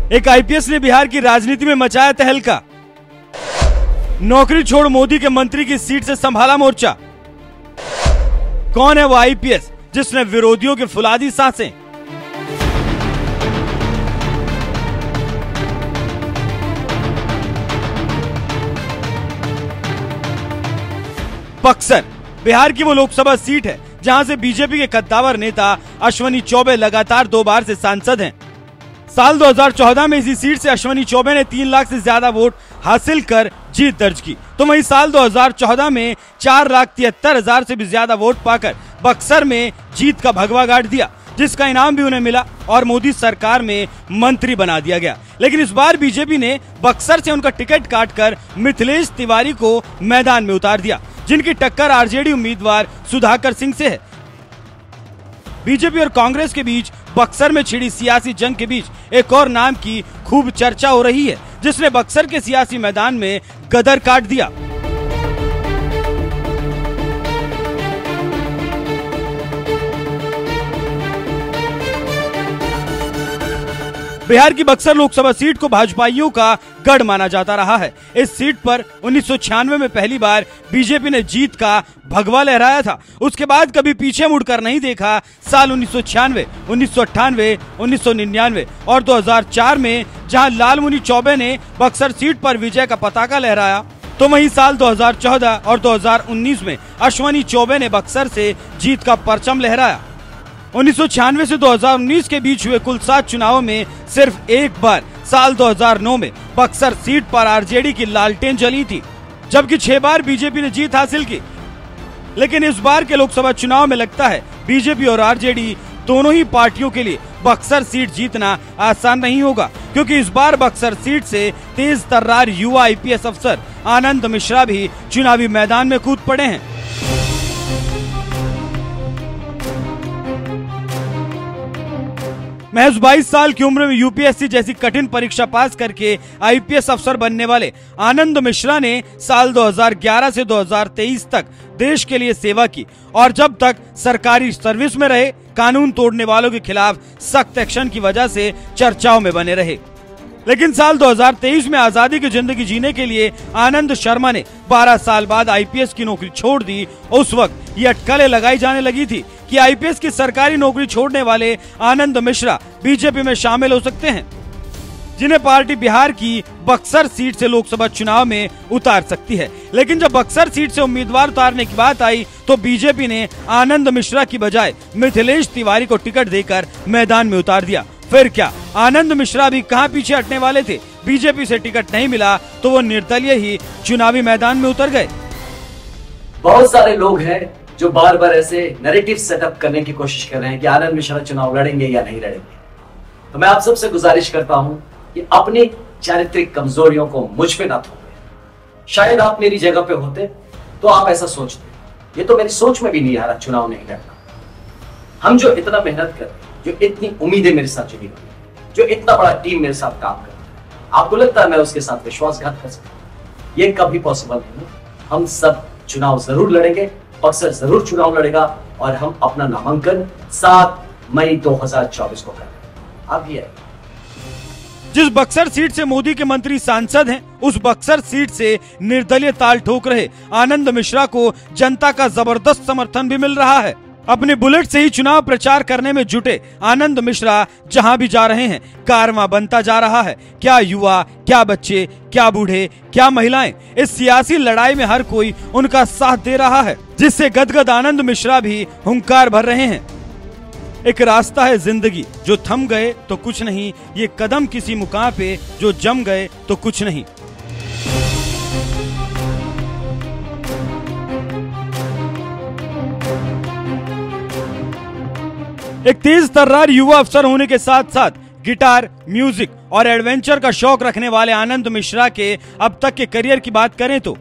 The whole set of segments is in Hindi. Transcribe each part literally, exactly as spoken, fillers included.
एक आईपीएस ने बिहार की राजनीति में मचाया तहलका। नौकरी छोड़ मोदी के मंत्री की सीट से संभाला मोर्चा। कौन है वो आईपीएस जिसने विरोधियों के फुला दी सांसें? बक्सर बिहार की वो लोकसभा सीट है जहां से बीजेपी के कद्दावर नेता अश्वनी चौबे लगातार दो बार से सांसद हैं। साल दो हज़ार चौदह में इसी सीट से अश्वनी चौबे ने तीन लाख से ज्यादा वोट हासिल कर जीत दर्ज की, तो वहीं साल दो हज़ार चौदह में चार लाख तिहत्तर हजार से भी ज्यादा वोट पाकर बक्सर में जीत का भगवा गाड़ दिया, जिसका इनाम भी उन्हें मिला और मोदी सरकार में मंत्री बना दिया गया। लेकिन इस बार बीजेपी ने बक्सर से उनका टिकट काटकर मिथिलेश तिवारी को मैदान में उतार दिया, जिनकी टक्कर आरजेडी उम्मीदवार सुधाकर सिंह से है। बीजेपी और कांग्रेस के बीच बक्सर में छिड़ी सियासी जंग के बीच एक और नाम की खूब चर्चा हो रही है, जिसने बक्सर के सियासी मैदान में गदर काट दिया। बिहार की बक्सर लोकसभा सीट को भाजपाइयों का गढ़ माना जाता रहा है। इस सीट पर उन्नीस सौ छियानवे में पहली बार बीजेपी ने जीत का भगवा लहराया था। उसके बाद कभी पीछे मुड़कर नहीं देखा। साल उन्नीस सौ छियानवे, उन्नीस सौ अट्ठानवे, उन्नीस सौ निन्यानवे और दो हज़ार चार में जहां लालमुनि चौबे ने बक्सर सीट पर विजय का पताका लहराया, तो वहीं साल दो हज़ार चौदह और दो हज़ार उन्नीस में अश्वनी चौबे ने बक्सर से जीत का परचम लहराया। उन्नीस सौ छियानवे से दो हज़ार उन्नीस के बीच हुए कुल सात चुनावों में सिर्फ एक बार साल दो हज़ार नौ में बक्सर सीट पर आरजेडी की लालटेन जली थी, जबकि छह बार बीजेपी ने जीत हासिल की। लेकिन इस बार के लोकसभा चुनाव में लगता है बीजेपी और आरजेडी दोनों ही पार्टियों के लिए बक्सर सीट जीतना आसान नहीं होगा, क्योंकि इस बार बक्सर सीट से तेज तर्रार युवा आईपीएस अफसर आनंद मिश्रा भी चुनावी मैदान में कूद पड़े हैं। महज बाईस साल की उम्र में यूपीएससी जैसी कठिन परीक्षा पास करके आईपीएस अफसर बनने वाले आनंद मिश्रा ने साल दो हज़ार ग्यारह से दो हज़ार तेईस तक देश के लिए सेवा की और जब तक सरकारी सर्विस में रहे, कानून तोड़ने वालों के खिलाफ सख्त एक्शन की वजह से चर्चाओं में बने रहे। लेकिन साल दो हज़ार तेईस में आजादी की जिंदगी जीने के लिए आनंद शर्मा ने बारह साल बाद आईपीएस की नौकरी छोड़ दी। उस वक्त ये अटकलें लगाई जाने लगी थी कि आईपीएस की सरकारी नौकरी छोड़ने वाले आनंद मिश्रा बीजेपी में शामिल हो सकते हैं, जिन्हें पार्टी बिहार की बक्सर सीट से लोकसभा चुनाव में उतार सकती है। लेकिन जब बक्सर सीट से उम्मीदवार उतारने की बात आई तो बीजेपी ने आनंद मिश्रा की बजाय मिथिलेश तिवारी को टिकट देकर मैदान में उतार दिया। फिर क्या, आनंद मिश्रा भी कहां पीछे हटने वाले थे। बीजेपी से टिकट नहीं मिला तो वो निर्दलीय ही चुनावी मैदान में उतर गए। बहुत सारे लोग हैं जो बार बार ऐसे नैरेटिव सेटअप करने की कोशिश कर रहे हैं कि आनंद मिश्रा चुनाव लड़ेंगे या नहीं लड़ेंगे। तो मैं आप सबसे गुजारिश करता हूं कि अपनी चारित्रिक कमजोरियों को मुझ पे ना थोपें। शायद आप मेरी जगह पे होते तो आप ऐसा सोचते। ये तो मेरी सोच में भी नहीं आ रहा चुनाव नहीं लड़ना। हम जो इतना मेहनत कर रहे हैं, जो इतनी उम्मीदें मेरे साथ जुड़ी हुई, जो इतना बड़ा टीम मेरे साथ काम कर रही है, आपको लगता है मैं उसके साथ विश्वासघात कर सकता हूं? ये कभी पॉसिबल नहीं। हम सब चुनाव जरूर लड़ेंगे, बक्सर जरूर चुनाव लड़ेगा और हम अपना नामांकन सात मई दो हज़ार चौबीस को करेंगे। अब ये जिस बक्सर सीट से मोदी के मंत्री सांसद हैं, उस बक्सर सीट से निर्दलीय ताल ठोक रहे आनंद मिश्रा को जनता का जबरदस्त समर्थन भी मिल रहा है। अपने बुलेट से ही चुनाव प्रचार करने में जुटे आनंद मिश्रा जहां भी जा रहे हैं कारवां बनता जा रहा है। क्या युवा, क्या बच्चे, क्या बूढ़े, क्या महिलाएं, इस सियासी लड़ाई में हर कोई उनका साथ दे रहा है, जिससे गदगद आनंद मिश्रा भी हुंकार भर रहे हैं। एक रास्ता है जिंदगी, जो थम गए तो कुछ नहीं, ये कदम किसी मुकाम पे जो जम गए तो कुछ नहीं। एक तेज तर्रार युवा अफसर होने के साथ साथ गिटार, म्यूजिक और एडवेंचर का शौक रखने वाले आनंद मिश्रा के अब तक के करियर की बात करें तो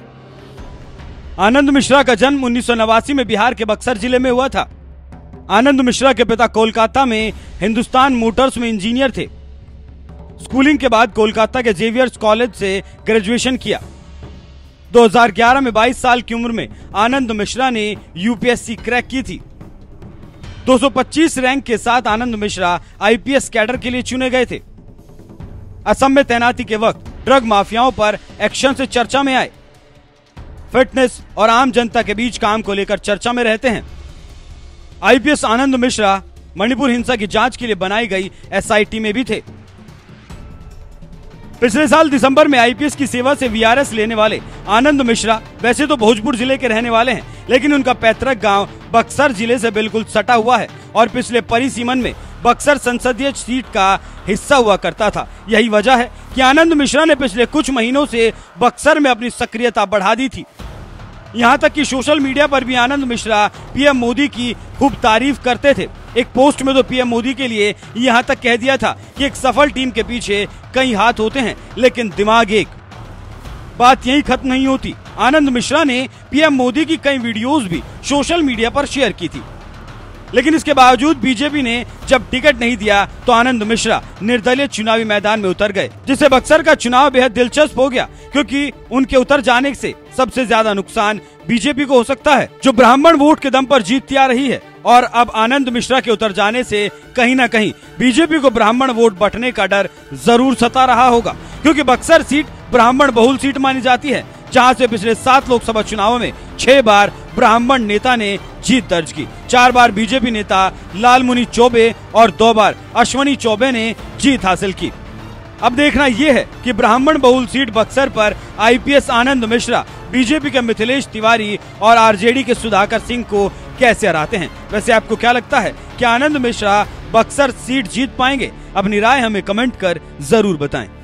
आनंद मिश्रा का जन्म उन्नीस सौ नवासी में बिहार के बक्सर जिले में हुआ था। आनंद मिश्रा के पिता कोलकाता में हिंदुस्तान मोटर्स में इंजीनियर थे। स्कूलिंग के बाद कोलकाता के जेवियर्स कॉलेज से ग्रेजुएशन किया। दो हज़ार ग्यारह में बाईस साल की उम्र में आनंद मिश्रा ने यूपीएससी क्रैक की थी। दो सौ पच्चीस रैंक के साथ आनंद मिश्रा आईपीएस कैडर के लिए चुने गए थे। असम में तैनाती के वक्त ड्रग माफियाओं पर एक्शन से चर्चा में आए। फिटनेस और आम जनता के बीच काम को लेकर चर्चा में रहते हैं। आईपीएस आनंद मिश्रा मणिपुर हिंसा की जांच के लिए बनाई गई एसआईटी में भी थे। पिछले साल दिसंबर में आईपीएस की सेवा से वीआरएस लेने वाले आनंद मिश्रा वैसे तो भोजपुर जिले के रहने वाले हैं, लेकिन उनका पैतृक गांव बक्सर जिले से बिल्कुल सटा हुआ है और पिछले परिसीमन में बक्सर संसदीय सीट का हिस्सा हुआ करता था। यही वजह है कि आनंद मिश्रा ने पिछले कुछ महीनों से बक्सर में अपनी सक्रियता बढ़ा दी थी। यहाँ तक कि सोशल मीडिया पर भी आनंद मिश्रा पीएम मोदी की खूब तारीफ करते थे। एक पोस्ट में तो पीएम मोदी के लिए यहाँ तक कह दिया था कि एक सफल टीम के पीछे कई हाथ होते हैं लेकिन दिमाग एक। बात यही खत्म नहीं होती। आनंद मिश्रा ने पीएम मोदी की कई वीडियोस भी सोशल मीडिया पर शेयर की थी, लेकिन इसके बावजूद बीजेपी ने जब टिकट नहीं दिया तो आनंद मिश्रा निर्दलीय चुनावी मैदान में उतर गए, जिससे बक्सर का चुनाव बेहद दिलचस्प हो गया, क्योंकि उनके उतर जाने से सबसे ज्यादा नुकसान बीजेपी को हो सकता है, जो ब्राह्मण वोट के दम पर जीतती आ रही है। और अब आनंद मिश्रा के उतर जाने से कहीं ना कहीं बीजेपी को ब्राह्मण वोट बंटने का डर जरूर सता रहा होगा, क्योंकि बक्सर सीट ब्राह्मण बहुल सीट मानी जाती है, जहां से पिछले सात लोकसभा चुनावों में छह बार ब्राह्मण नेता ने जीत दर्ज की। चार बार बीजेपी नेता लालमुनि चौबे और दो बार अश्वनी चौबे ने जीत हासिल की। अब देखना यह है कि ब्राह्मण बहुल सीट बक्सर पर आईपीएस आनंद मिश्रा बीजेपी के मिथिलेश तिवारी और आरजेडी के सुधाकर सिंह को कैसे हराते हैं। वैसे आपको क्या लगता है कि आनंद मिश्रा बक्सर सीट जीत पाएंगे? अपनी राय हमें कमेंट कर जरूर बताएं।